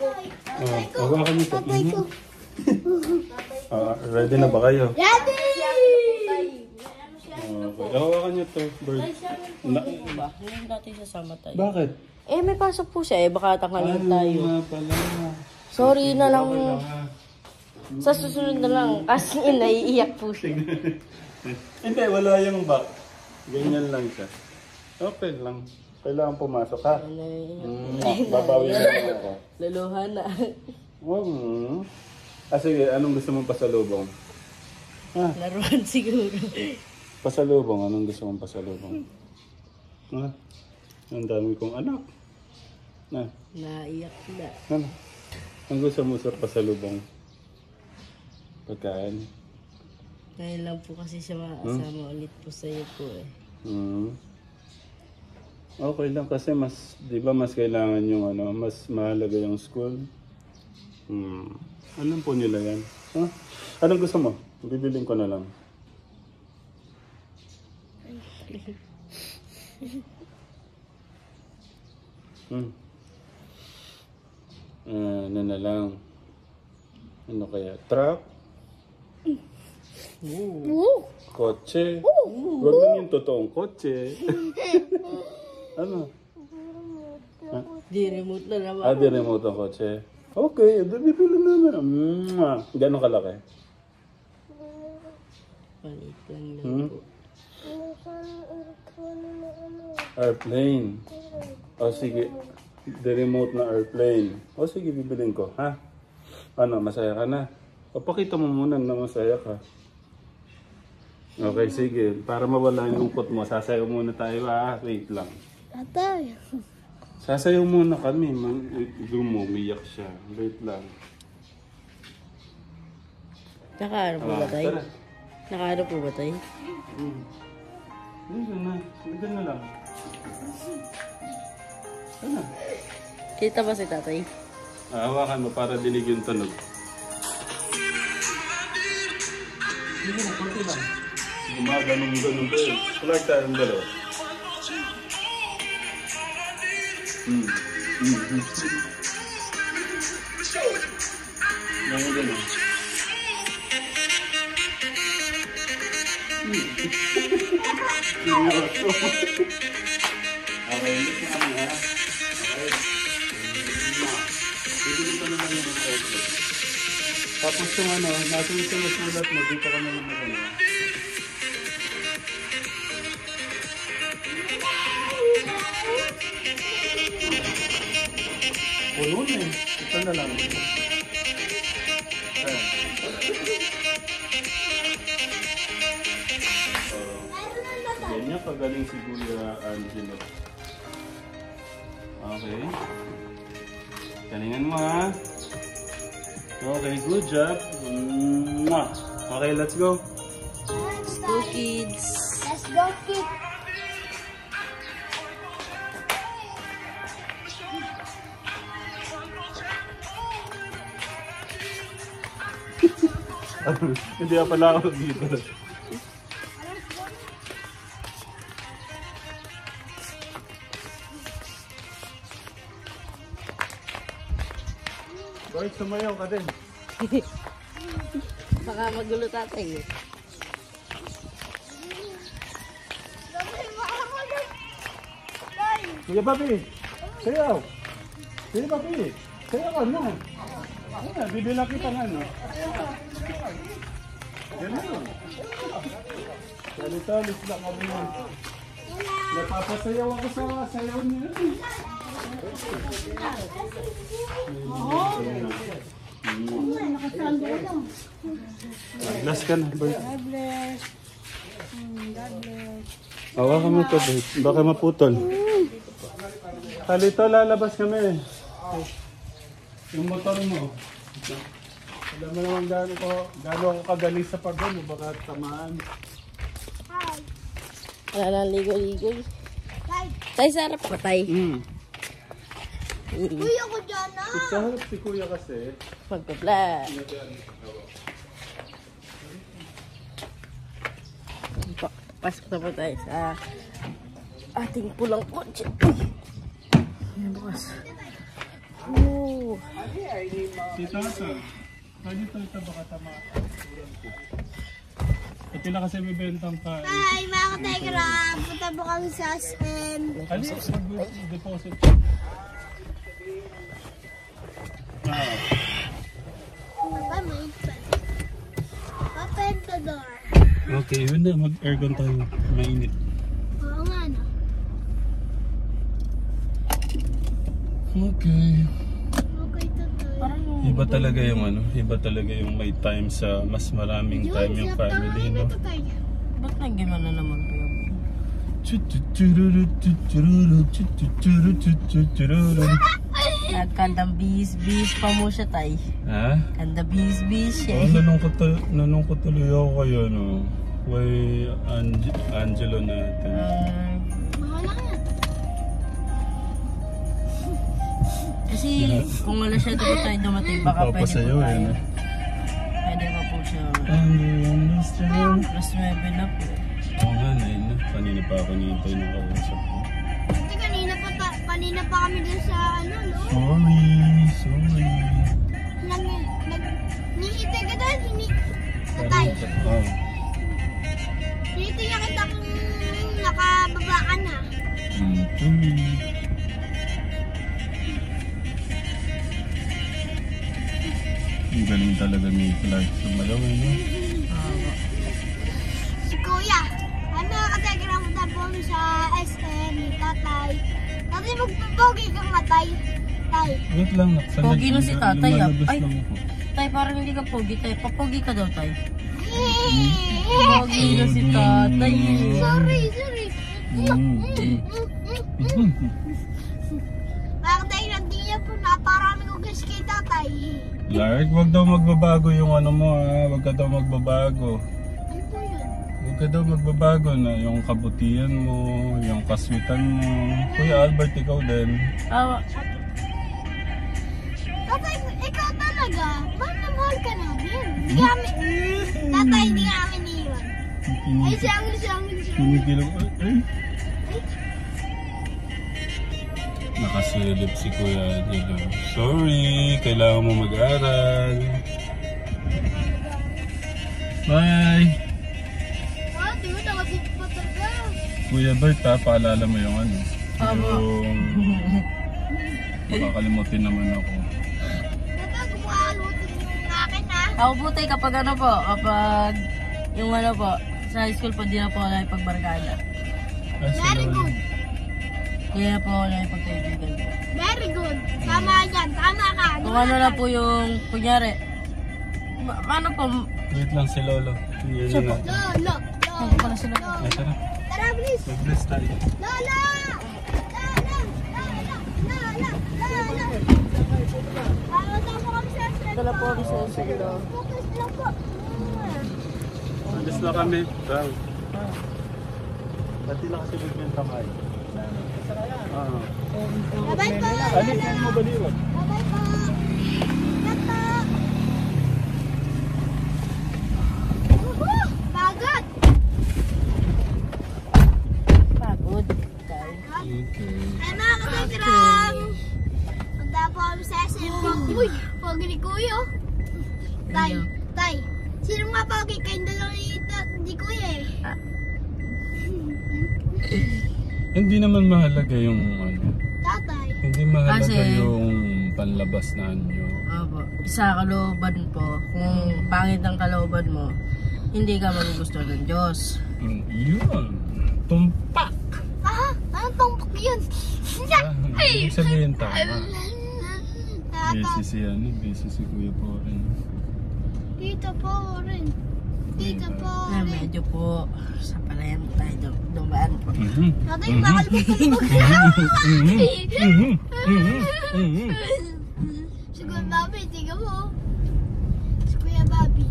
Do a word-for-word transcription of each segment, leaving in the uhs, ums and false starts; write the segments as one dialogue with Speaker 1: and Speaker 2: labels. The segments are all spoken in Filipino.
Speaker 1: Oh, hawakan niyo to. Ah, ready na ba kayo?
Speaker 2: Ready!
Speaker 1: Okay, hawakan niyo to, bird. Na
Speaker 3: Ba? Ngayon natin sasama tayo.
Speaker 1: Bakit?
Speaker 3: Eh, may pasok po siya eh. Baka tanghalian tayo.
Speaker 1: Ano nga pala?
Speaker 3: Sorry na lang.
Speaker 1: Okay lang, ha?
Speaker 3: Sa susunod na lang. Kasi naiiyak po siya.
Speaker 1: Hindi, wala yung back. Ganyan lang siya. Okay lang. Kailangan pumasok ha. Mm, babawi na lang ako.
Speaker 3: Luluha na.
Speaker 1: Hmm. Ah, sige, anong gusto mong pasalubong? Ah,
Speaker 3: Laruan siguro.
Speaker 1: pasalubong. Anong gusto mong pasalubong? Ah, ang dami kong anak. Ah,
Speaker 3: Naiyak na.
Speaker 1: ano? Ang gusto mo sa pasalubong? Pagkain?
Speaker 3: Ngayon lang po kasi siya makasama ulit po sa'yo po eh.
Speaker 1: Hmm. Okay lang kasi mas, di ba mas kailangan yung ano, mas mahalaga yung school. Hmm. Anong po nila yan? Huh? Anong gusto mo? Bibiling ko na lang. Hmm. Ah, ano na lang? Ano kaya? Truck?
Speaker 3: Woo!
Speaker 1: Kotse? Huwag lang yung totoong kotse. Ano?
Speaker 3: Di remote na naman.
Speaker 1: Ah, di remote ang kotse. Okay, bibili namin. Mwah! Gano'ng kalaki?
Speaker 3: Palit lang lang
Speaker 1: Hmm?
Speaker 3: po.
Speaker 1: Airplane. O sige, the remote na airplane. O sige, bibilin ko, ha? Ano, masaya ka na? O pakita mo muna na masaya ka. Okay, sige. Para mawala yung lungkot mo, sasayaw muna tayo, ha? Wait lang.
Speaker 2: Tatay.
Speaker 1: Sasayaw muna kami. Doon mo, umiyak siya. Wait lang.
Speaker 3: Nakaano po ba
Speaker 1: Ah,
Speaker 3: tayo?
Speaker 1: tara.
Speaker 3: Nakaano po ba tayo?
Speaker 1: Hmm. Dito na. Dito na lang. Ano?
Speaker 3: Kita ba si tatay?
Speaker 1: Ah, hawakan mo para dinig yung tunog. Hindi mo, kunti lang. Gumaganong-ganong kayo. Kulag tayong dalawa. Hmm. Hmm. Hmm. Ganyan ganun. Hmm. Okay, listen kami ha. Okay. Bibili ko naman yung outlet. Tapos yung ano, nasa yung sulat mo, dito ka naman na ano. Puno na eh. Ito na lang. Ayan. So, ganyan kagaling si Kuya Angelo. Okay. Galingan mo ha. Okay, good job. Mwah. Okay, let's go.
Speaker 2: Let's
Speaker 3: Go kids!
Speaker 2: Let's go, kid.
Speaker 1: Hindi pa pala ako dito. Bakit sumayaw ka din?
Speaker 3: Baka magulo tatay eh.
Speaker 1: Kuya Papi, sayaw. Kuya Papi, sayaw ka na. Ayan, bibila kita nga no. Ganun. Talit-talit lang kami. Napapasayaw ako sa sayaw niya. Last ka na, Bert.
Speaker 2: God bless. God bless.
Speaker 1: Hawakan mo ito, Bert. Baka maputol. Halito, lalabas kami. Yung motor mo. Alam mo naman gano'n ko, gano'n ako kagaling sa pagano, baka tamaan.
Speaker 2: Hi.
Speaker 3: Wala nang ligo-ligo.
Speaker 2: Hi.
Speaker 3: Tay, sarap pa tay.
Speaker 1: Hmm.
Speaker 2: Kuya ko dyan na.
Speaker 1: Sa harap si Kuya kasi.
Speaker 3: Magpa-vlog. Pa- Pasok na po tayo sa ating pulang kotse. Uy! Ayan bukas. Oh.
Speaker 1: Si Tata. Kaya ito ito baka tama. Ito lang kasi may bentang kain.
Speaker 2: Hi, mga ka-Telegram. Punta po kami sa S M.
Speaker 1: Ano yung mag-deposit? Ah.
Speaker 2: Papa, may pen. Open the door.
Speaker 1: Okay, yun na. Mag-aircon tayo. Mainit.
Speaker 2: Oo nga, no?
Speaker 1: Okay.
Speaker 2: Okay, tutoy.
Speaker 1: Iba talaga yung ano, iba talaga yung may time sa mas maraming time yung family, no?
Speaker 3: Ba't naging ano naman po yun? Nagkandang bis-bis pa mo siya, tay.
Speaker 1: Ha?
Speaker 3: Kanda bis-bis siya.
Speaker 1: Oh, nanungkot, tul- nanungkot tuloy ako kayo, no? Kay Ange- Angelo natin.
Speaker 3: Um,
Speaker 2: Wala nga.
Speaker 3: kasi kung wala siya dito tayo dumating, baka pwede po
Speaker 1: Papasayaw,
Speaker 3: tayo.
Speaker 1: eh, no?
Speaker 3: Pwede pa po siya.
Speaker 1: Understand.
Speaker 3: Plus nueve na po.
Speaker 1: Oo nga, nine na. Kanina pa ako nihintay ng kausap ko.
Speaker 2: Kasi kanina pa, ta kanina pa kami dun sa ano, no?
Speaker 1: Sorry, sorry.
Speaker 2: Nag, nag, nihintay ka dun, hini... Tatay.
Speaker 1: Oh.
Speaker 2: Nihintay niya kita kung nakababa ka na.
Speaker 1: Mm-hmm. Ang galing talaga ni Clark sumayaw, eh, no?
Speaker 2: Si Kuya. Ano mga ka-Telegram, punta po kami sa S M ni Tatay. Tatay, magpapogi kang matay. Tay.
Speaker 1: Wait lang, nakasali.
Speaker 3: Pogi na si tatay, ah.
Speaker 1: Lumalabas
Speaker 3: Ay.
Speaker 1: lang ako.
Speaker 3: Tay, parang hindi ka pogi, tay. Papogi ka daw, tay.
Speaker 2: Sorry,
Speaker 3: Pogi na si tatay. eh.
Speaker 2: sorry.
Speaker 1: Mm.
Speaker 2: Mga ka-Telegram, di niya po naparami ko guys kay Tatay.
Speaker 1: Clark, wag daw magbabago yung ano mo, ha? Wag ka daw magbabago.
Speaker 2: Ano po yun?
Speaker 1: Huwag ka daw magbabago na yung kabutihan mo, yung kaswitan mo. Kuya Albert, ikaw din.
Speaker 3: Awa.
Speaker 2: Tatay, ikaw talaga. Mahal na mahal ka namin. Hindi kami... Tatay, hindi kami niiwan. Ay, siyang, siyang, siyang.
Speaker 1: Kinikilaw. Ay, ay. Nakasilip si Kuya Angelo. Sorry, kailangan mo mag-aral. Bye!
Speaker 2: Ah, di ba nakasip pa talaga?
Speaker 1: Kuya Bert, ha, paalala mo yung ano.
Speaker 3: Tama.
Speaker 1: Yung... Makakalimutin naman ako.
Speaker 2: Tatay, kumakalutin yung akin ha.
Speaker 3: Ako po, tay, kapag ano po, kapag yung ano po, sa high school po, di na po ako nakipagbarkada.
Speaker 1: Ah, si
Speaker 2: Very
Speaker 1: Lola.
Speaker 2: good.
Speaker 3: Di na po ako nakipagkaibigan po.
Speaker 2: Very good. Tama yan. Tama ka.
Speaker 3: Kung ano na po yung, kunyari, ma- paano po,
Speaker 1: Wait lang si Lolo. Yan
Speaker 3: Siya
Speaker 1: na
Speaker 3: po.
Speaker 1: natin.
Speaker 2: Lolo.
Speaker 3: ano
Speaker 2: Lolo.
Speaker 3: pala sila?
Speaker 1: Ay, tara.
Speaker 2: Tara, please.
Speaker 1: Mag-bless tayo.
Speaker 2: Lolo. Lolo. Lolo. Lolo. Lolo. Ah, tama kami sa stress
Speaker 3: Dala po
Speaker 2: po.
Speaker 3: kami sa sila.
Speaker 2: Focus lang po.
Speaker 1: Alis na kami. Bang. Dati lang kasi nagbenta kayo. Ah.
Speaker 2: Bye-bye po.
Speaker 1: Alis na mo baliwan.
Speaker 2: Bye-bye po. Ingat po. Woohoo! Pagod.
Speaker 3: Pagod. Tay.
Speaker 1: Okay.
Speaker 2: Ay, mga ka-Telegram. Punta po kami sa S M po. Uy, pogi ni Kuya. Tay, tay. Sino nga pogi? Kayong dalawa ni, ta- ni Kuya eh.
Speaker 1: Hindi naman mahalaga yung ano.
Speaker 2: Tatay.
Speaker 1: Hindi mahalaga
Speaker 3: Kasi-
Speaker 1: yung panlabas na anyo.
Speaker 3: Opo. Isa kalooban po. Kung pangit ang kalooban mo, hindi ka magugustuhan ng Diyos.
Speaker 1: Mm, yun. Tumpak.
Speaker 2: Ah, anong tumpok yun?
Speaker 1: Ah, ibig sabihin tama.
Speaker 2: Tata,
Speaker 1: Busy si ano, busy si Kuya po rin.
Speaker 2: dito po rin. Dito po
Speaker 3: Na
Speaker 2: rin.
Speaker 3: medyo po sa palayan tayo dum- dumaan po.
Speaker 1: Mhm.
Speaker 2: Tatay, bakal ko tulog
Speaker 1: Mhm. Mhm. Mhm.
Speaker 2: Si Kuya Bobby, tiga mo. Si Kuya Bobby.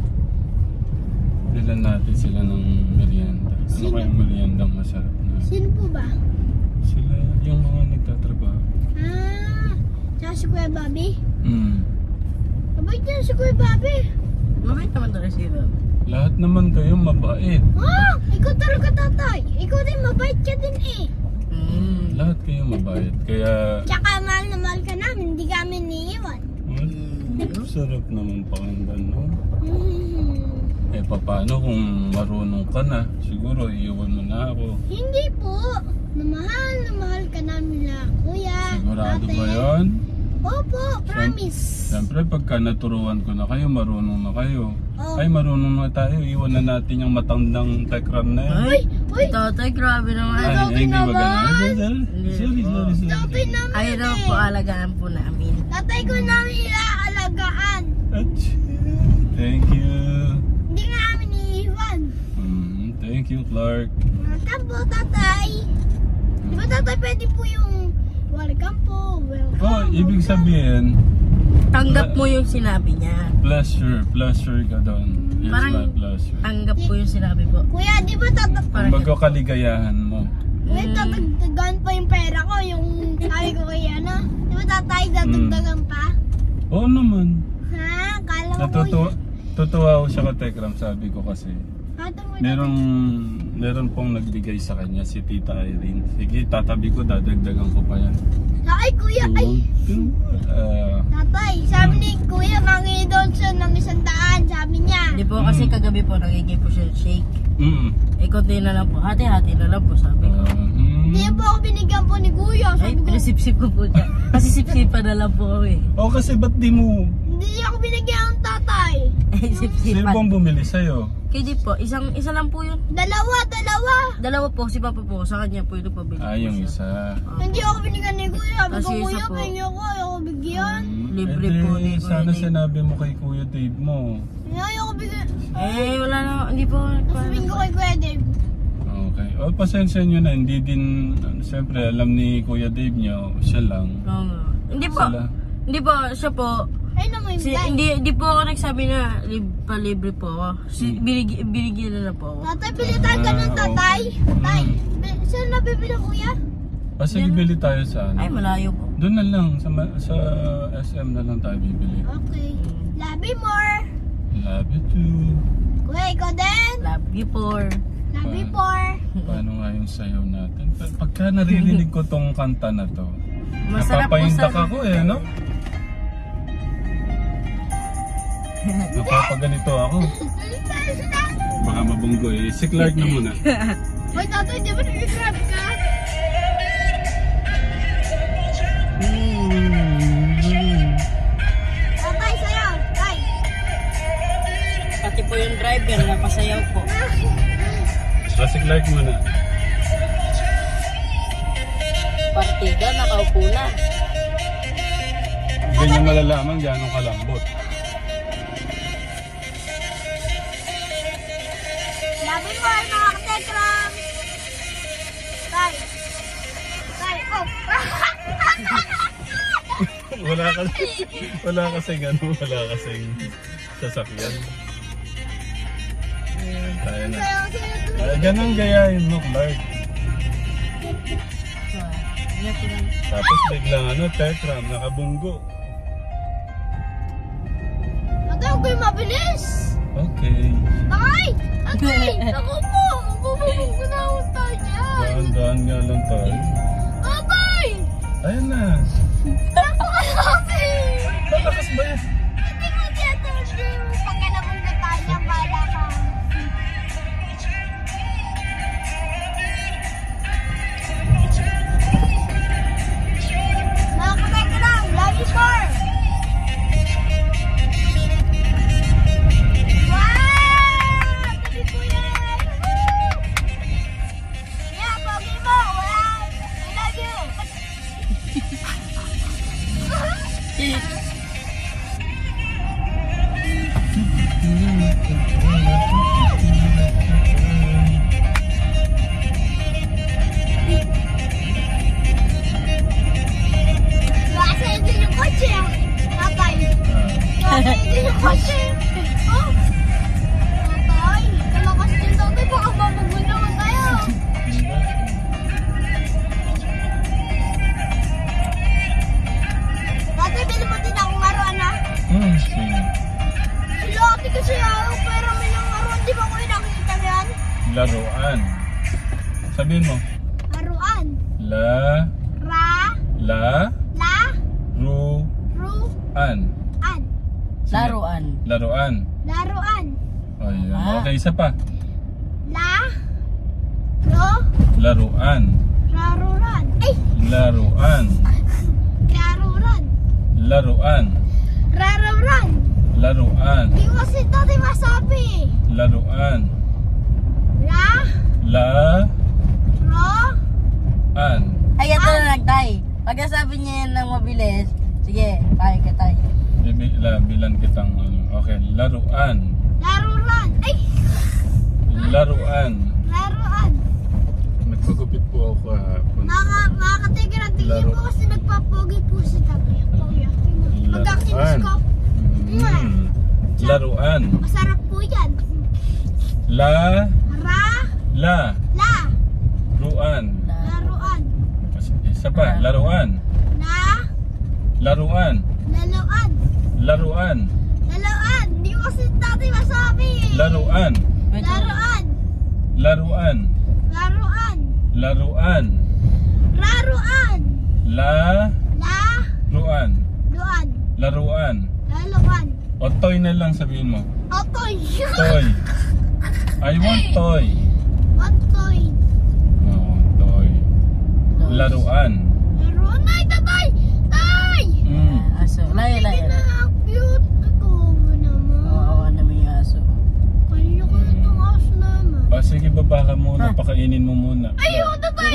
Speaker 1: Bilan natin sila ng merienda. Ano
Speaker 2: Sino?
Speaker 1: kayang merienda masarap na?
Speaker 2: Sino po ba?
Speaker 1: Sila yung mga nagtatrabaho.
Speaker 2: Ah, tsaka si Kuya Bobby.
Speaker 1: Mm.
Speaker 2: Mabait yan si Kuya Bobby.
Speaker 3: Mabait naman talaga sila.
Speaker 1: Lahat naman kayo mabait.
Speaker 2: Ah, ikaw talaga tatay. Ikaw din, mabait ka din eh.
Speaker 3: Mm.
Speaker 1: Lahat kayo mabait. Kaya...
Speaker 2: Tsaka mahal na mahal ka namin, hindi kami niiwan.
Speaker 1: Hmm? sarap naman pakinggan, no?
Speaker 2: Hmm.
Speaker 1: Eh, paano kung marunong ka na? Siguro, iiwan mo na ako.
Speaker 2: Hindi po. Namahal, namahal ka namin na kuya.
Speaker 1: Sigurado
Speaker 2: ate.
Speaker 1: ba yun?
Speaker 2: Opo, promise.
Speaker 1: Siyempre, pagka naturuan ko na kayo, marunong na kayo.
Speaker 2: Oh.
Speaker 1: Ay, marunong na tayo. Iwan na natin yung matandang tekram na yan.
Speaker 3: Ay,
Speaker 2: Uy!
Speaker 3: tatay, grabe naman.
Speaker 1: Ay,
Speaker 2: okay
Speaker 1: hindi
Speaker 2: naman.
Speaker 1: maganda. Sorry, sorry, sorry. sorry.
Speaker 2: Tatay namin
Speaker 3: Ay raw
Speaker 2: eh.
Speaker 3: po, alagaan po namin.
Speaker 2: Tatay ko namin ilaalagaan.
Speaker 1: Ach, thank you.
Speaker 2: Hindi nga namin iiwan.
Speaker 1: Mm, thank you, Clark.
Speaker 2: Welcome po, tatay. Di ba tatay pwede po yung welcome po, welcome.
Speaker 1: Oh, ibig sabihin,
Speaker 3: Tanggap mo yung sinabi niya.
Speaker 1: pleasure, pleasure ka doon. It's
Speaker 3: Parang-
Speaker 1: my pleasure.
Speaker 3: Tanggap po yung sinabi po.
Speaker 2: Kuya, di ba tatay?
Speaker 3: Parang-
Speaker 1: Kumbaga kaligayahan mo.
Speaker 2: Kuya,
Speaker 3: Mm.
Speaker 2: tatagdagan pa yung pera ko, yung sabi ko kay ano. Di ba tatay, tatagdagan pa?
Speaker 1: Oo naman.
Speaker 2: Ha? Kala ko
Speaker 1: Natutuwa, tutuwa ako siya ka Tekram, sabi ko kasi.
Speaker 2: Kata mo
Speaker 1: Merong, meron pong nagbigay sa kanya si Tita Irene. Sige, tatabi ko, dadagdagan ko pa yan.
Speaker 2: Ay, kuya, ay.
Speaker 1: Pero, ah,
Speaker 2: Tatay, sabi ni kuya, mangingi doon siya ng isang daan, sabi niya.
Speaker 3: Hindi po kasi kagabi po nagiging po siya shake.
Speaker 1: mm,
Speaker 3: Eh, konti na lang po. Hati-hati na lang po, sabi ko.
Speaker 1: ah, mm.
Speaker 2: Hindi po ako binigyan po ni kuya,
Speaker 3: Ay,
Speaker 2: sabi ko.
Speaker 3: pinasip-sip ko po siya. Kasi sip-sipan na lang po kami.
Speaker 1: Oh, kasi ba't di mo,
Speaker 2: Hindi ako binigyan ng tatay.
Speaker 3: Eh,
Speaker 1: sino
Speaker 3: sip-sipan.
Speaker 1: bang bumili sa'yo?
Speaker 3: Kaya di po, isang, isa lang po yun.
Speaker 2: Dalawa, dalawa.
Speaker 3: Dalawa po, si Papa po, sa kanya po ito pabili
Speaker 1: Ah,
Speaker 3: po
Speaker 1: yung
Speaker 3: siya.
Speaker 1: isa.
Speaker 2: Hindi ako binigyan ni kuya. Sabi
Speaker 3: Kasi
Speaker 2: ko,
Speaker 3: isa
Speaker 2: kuya,
Speaker 3: po.
Speaker 2: pingin ako, ayoko bigyan.
Speaker 1: Mm,
Speaker 3: Libre
Speaker 1: edi,
Speaker 3: po ni Kuya
Speaker 1: sana
Speaker 3: Dave.
Speaker 1: sinabi mo kay Kuya Dave mo.
Speaker 2: Ayoko bigyan.
Speaker 3: Eh, wala na, hindi po.
Speaker 2: Sabihin ko kay kuya Dave.
Speaker 1: Okay. O, pasensya nyo na. Hindi din, ano, siyempre, alam ni Kuya Dave nyo, siya lang.
Speaker 3: Oo nga. Hindi po,
Speaker 1: Sila.
Speaker 3: hindi po, siya po,
Speaker 2: Ay naman yung
Speaker 3: si,
Speaker 2: tay.
Speaker 3: hindi, hindi po ako nagsabi na lib, palibre po ako. Si, binig, binigyan na lang po ako.
Speaker 2: Tatay, pili tayo ka ng
Speaker 1: Ah,
Speaker 2: tatay.
Speaker 1: okay.
Speaker 2: Tay,
Speaker 1: Mm.
Speaker 2: bi- saan nabibili kuya?
Speaker 1: O, sige, bili tayo sa
Speaker 3: Ay,
Speaker 1: ano.
Speaker 3: malayo po.
Speaker 1: Doon na lang, sa, ma- sa S M na lang tayo bibili.
Speaker 2: Okay. Love you more.
Speaker 1: Love you too.
Speaker 2: Kuya, ikaw din.
Speaker 3: Love you for.
Speaker 2: Love you more.
Speaker 1: Paano nga yung sayaw natin? Pa- Pagka naririnig ko tong kanta na to,
Speaker 3: Masarap po
Speaker 1: napapaindak
Speaker 3: sa...
Speaker 1: ako eh, no? Napapaganito ako. Baka mabunggo eh. Si Clark na muna.
Speaker 2: Uy, tatay, di ba nag-grab ka? Tatay, sayaw. Tay.
Speaker 3: Pati po yung driver, napasayaw po.
Speaker 1: Ah, si Clark muna.
Speaker 3: Partida, nakaupo na.
Speaker 1: Hindi niyo malalaman gano'ng kalambot.
Speaker 2: Love you more, mga katekram. Tay. Tay, oh.
Speaker 1: Wala kasi, wala kasi gano'n, wala kasing sasakyan. Ayan, tayo na.
Speaker 2: Sayaw, sayaw.
Speaker 1: Ah, ganun gayahin mo, Clark.
Speaker 3: Yan po lang.
Speaker 1: Tapos biglang ano, Tekram, nakabunggo.
Speaker 2: Tatay, huwag kayo mabilis.
Speaker 1: Okay.
Speaker 2: Tay! Tatay! Ako po! Bumubog ko na ako tayo dyan.
Speaker 1: Daan-daan nga lang tayo.
Speaker 2: Tatay!
Speaker 1: Ayun na.
Speaker 2: Napakalaki!
Speaker 1: Malakas ba yan?
Speaker 2: Hindi mo dyan talaga. Pagka nabungga tayo dyan, bahala ka. Mga katekram, love you more! Wow! Tabi ko yan! Woo! Yeah, pogi mo! Wow! I love you! Nasa din yung kotse ah! Tatay! Nasa din yung kotse! Oh! Tatay! Kalakas din tatay! Baka mabugun naman tayo! Tatay, bili mo din akong laruan ah!
Speaker 1: Hmm, sige.
Speaker 2: Lati kasi ako, pero may lang laruan. Di ba ko yung nakikita mo yan?
Speaker 1: Laruan. Sabihin mo.
Speaker 2: Laruan.
Speaker 1: La,
Speaker 2: Ra,
Speaker 1: la,
Speaker 2: la,
Speaker 1: ru,
Speaker 2: ru,
Speaker 1: an.
Speaker 2: an.
Speaker 1: Sige.
Speaker 3: Laruan.
Speaker 1: Laruan.
Speaker 2: Laruan.
Speaker 1: Ayun.
Speaker 3: Ah.
Speaker 1: Okay, isa pa.
Speaker 2: La. Ro.
Speaker 1: Laruan.
Speaker 2: Raruran. Ay!
Speaker 1: Laruan.
Speaker 2: Raruran.
Speaker 1: Laruan.
Speaker 2: Raruran.
Speaker 1: Laruan.
Speaker 2: Di ko si Tati masabi.
Speaker 1: Laruan.
Speaker 2: La.
Speaker 1: La.
Speaker 2: Ro.
Speaker 1: An.
Speaker 3: Ay, ito na lang, tay. Pagka sabi niya yan ng mabilis, sige, tayo ka tayo.
Speaker 1: Bibi- la- Bilan kitang ano. Okay, laruan.
Speaker 2: Laruran. Ay!
Speaker 1: Laruan.
Speaker 2: Laruan.
Speaker 1: Nagpagupit po ako kahapon.
Speaker 2: Mga, mga katigil at tingin
Speaker 1: Laro.
Speaker 2: po kasi nagpapogi po si Tati. Pagkakinis ko,
Speaker 1: Mm. Laruan.
Speaker 2: masarap po yan.
Speaker 1: La.
Speaker 2: Ra.
Speaker 1: La.
Speaker 2: La.
Speaker 1: Ruan.
Speaker 2: Laruan.
Speaker 1: Isa pa. Laruan.
Speaker 2: La.
Speaker 1: Laruan.
Speaker 2: Laluan.
Speaker 1: Laruan.
Speaker 2: Laluan. Di ko kasi Tati masabi.
Speaker 1: Laruan.
Speaker 3: Wait,
Speaker 2: Laruan.
Speaker 1: Laruan.
Speaker 2: Laruan.
Speaker 1: Laruan.
Speaker 2: Raruan.
Speaker 1: La.
Speaker 2: La.
Speaker 1: Ruan.
Speaker 2: Luan.
Speaker 1: Laruan.
Speaker 2: Laluan.
Speaker 1: O toy na lang sabihin mo.
Speaker 2: Otoy.
Speaker 1: Toy. I want toy.
Speaker 2: Otoy.
Speaker 1: Oh, toy. Laruan.
Speaker 2: Laruan. Ay, tatay! Tay!
Speaker 1: Mm.
Speaker 3: Ah, aso. Layo, layo.
Speaker 2: Sige na, ang cute. Ito mo naman.
Speaker 3: Kawawa naman yung aso.
Speaker 2: Kanina ko na itong aso naman.
Speaker 1: O sige, baba ka muna. Pakainin mo muna.
Speaker 2: Ayun, tatay!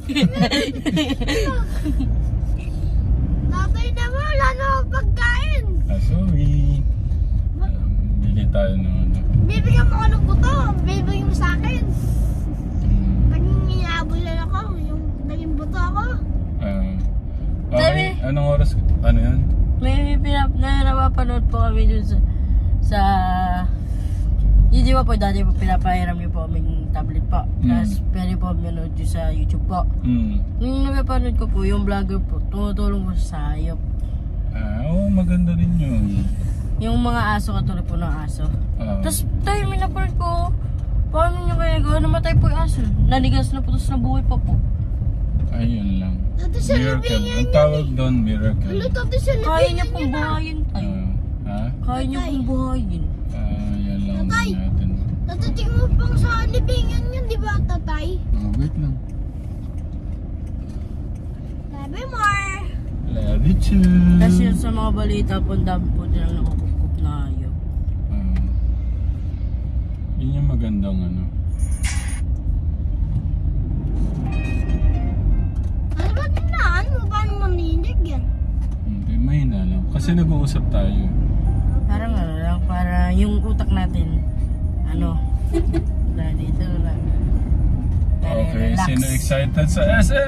Speaker 2: Tatay naman, wala na akong pagkain.
Speaker 1: Ah, sorry. Um, bili tayo ng ano.
Speaker 2: Bibigyan mo ko ng buto. Bibigyan mo sa akin.
Speaker 1: Mm.
Speaker 2: Naging inaabulan ako. Yung naging buto ako.
Speaker 1: Ah. okay.
Speaker 3: Sabi.
Speaker 1: Anong oras? Ano yan?
Speaker 3: May pinap na napapanood po kami dun sa sa hindi ba po dati po pinapahiram niyo po aming tablet po.
Speaker 1: Mm.
Speaker 3: Tapos pwede po manood nyo sa YouTube po.
Speaker 1: Mm.
Speaker 3: Yung napapanood ko po, yung vlogger po, tumutulong po sa hayop.
Speaker 1: Ah, oo, maganda rin yun.
Speaker 3: Yung mga aso, katulad po ng aso.
Speaker 1: Ah.
Speaker 3: Tapos tayo, may napanood ko, paano nyo kaya gawa? Namatay po yung aso. Nanigas na po, tapos nabuhay pa po.
Speaker 1: Ayun lang.
Speaker 2: Dati sa
Speaker 1: Miracle.
Speaker 2: libingan
Speaker 1: Ang tawag doon, miracle.
Speaker 2: Ano, dati sa
Speaker 3: Kaya niya
Speaker 2: libingan
Speaker 3: pong
Speaker 2: niya na.
Speaker 3: buhayin tayo.
Speaker 1: Ah, ha?
Speaker 3: Kaya niya pong buhayin.
Speaker 1: Ah, yan lang
Speaker 2: Tatay.
Speaker 1: din natin.
Speaker 2: Tatating mo pang sa libingan yun, di ba, tatay?
Speaker 1: Oh, wait lang.
Speaker 2: Sabi more.
Speaker 1: Love you too.
Speaker 3: Tapos yun sa mga balita po, ang dami po nilang nakukukup na hayop.
Speaker 1: Ah. Yun yung magandang ano.
Speaker 2: Ano ba tinaan mo? Paano maninig yan?
Speaker 1: Hindi, mahina lang. Kasi nag-uusap tayo.
Speaker 3: Parang ano lang, para yung utak natin, ano, na dito na.
Speaker 1: Okay,
Speaker 3: Relax.
Speaker 1: sino excited sa S M?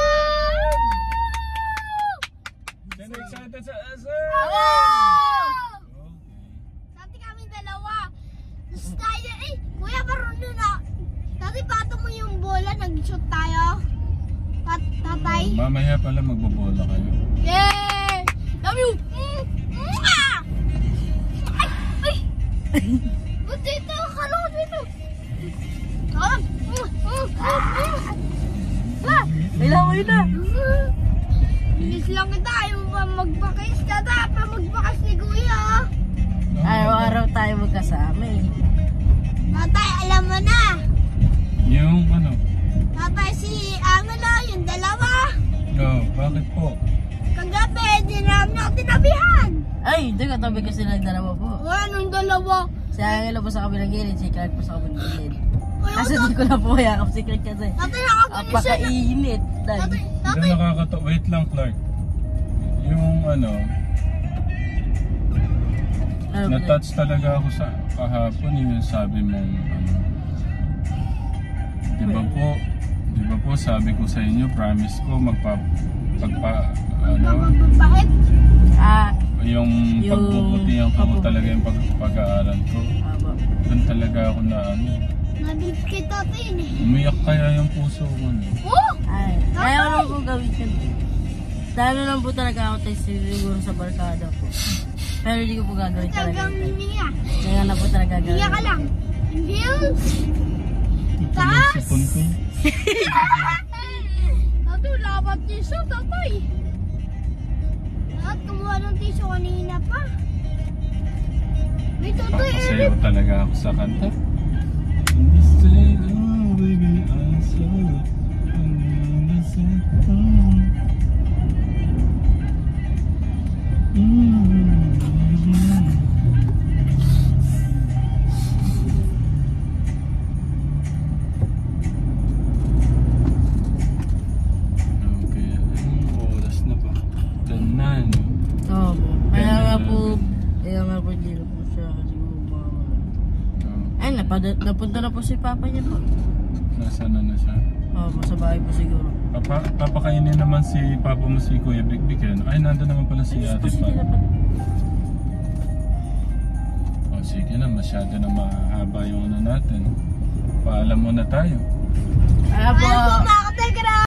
Speaker 1: Sino excited sa S M?
Speaker 2: Ako!
Speaker 1: Okay.
Speaker 2: Dati kami dalawa. Tapos tayo, eh, kuya, marunong na. Dati pato mo yung bola, nag-shoot tayo. Tat tatay.
Speaker 1: Mamaya pala magbobola kayo.
Speaker 2: Yay! Love you! Mm, mwah! Ay! Ay! Ba't dito? Kalo dito! Ah! Mm, mm, mm, mm. Ah!
Speaker 3: May laway na!
Speaker 2: Bilis lang kita, ayaw mo pa magpakis ka dapat magpakas ni kuya.
Speaker 3: Araw-araw tayo magkasama eh.
Speaker 2: Tatay, alam mo na.
Speaker 1: Yung ano?
Speaker 2: Tatay, si Angelo, yung dalawa.
Speaker 1: Oh, bakit po?
Speaker 2: Kagabi, di namin ako tinabihan.
Speaker 3: Ay, hindi katabi kasi lang dalawa po.
Speaker 2: O, anong dalawa?
Speaker 3: Si Angelo po sa kabilang gilid, si Clark po sa kabilang gilid.
Speaker 2: Ay,
Speaker 3: Kasi di ko na po yakap si Clark kasi
Speaker 2: Tatay, nakapunin siya na.
Speaker 3: apakainit.
Speaker 2: Tatay,
Speaker 3: Tay.
Speaker 1: Hindi
Speaker 2: tatay.
Speaker 1: nakakatawa. Wait lang, Clark. Yung ano,
Speaker 3: Ano po, Tay?
Speaker 1: na-touch talaga ako sa kahapon yung sabi mong ano. Di ba po, di ba po sabi ko sa inyo, promise ko magpa, pagpa, ano,
Speaker 2: Mababait.
Speaker 3: Ah,
Speaker 1: yung,
Speaker 3: Yung
Speaker 1: pagbubutihan ko
Speaker 3: pagbubutihan.
Speaker 1: talaga yung pag, pag-aaral ko.
Speaker 3: aba.
Speaker 1: Doon talaga ako na ano,
Speaker 2: Nabit kay tatay yun eh.
Speaker 1: umiyak kaya yung puso ko. No?
Speaker 2: Oh!
Speaker 3: Ay, kaya ko lang po gawin yun. Lalo lang po talaga ako tayo siguro sa barkada po. Pero hindi ko po gagawin talaga.
Speaker 2: Talagang
Speaker 3: yun.
Speaker 2: hininga.
Speaker 3: Kaya na po talaga gagawin.
Speaker 2: Hininga ka lang. Inhale.
Speaker 1: Ito
Speaker 2: Taas!
Speaker 1: yung sipon ko.
Speaker 2: Tatay, labat tiso, tatay. At kumuha ng tiso kanina pa.
Speaker 1: talaga ako sa kanta. Hindi say, oh baby, I'm so okay, anong oras na ba? Tanan.
Speaker 3: Oo po. Kaya nga po, kaya nga po hindi na po siya siguro mawawala.
Speaker 1: Oh,
Speaker 3: Ay, napad- napunta na po si Papa niya po.
Speaker 1: nasaan na na siya?
Speaker 3: Oo po, sa bahay po siguro.
Speaker 1: Papa, papakainin naman si Papa mo si Kuya Big-Big yan. Ay, nandun naman pala si Ate
Speaker 3: Kasi
Speaker 1: Pa.
Speaker 3: hindi na-
Speaker 1: O sige na, masyado na mahaba yung ano natin. Paalam muna tayo.
Speaker 3: Ah, po.
Speaker 2: Ano po mga kategra?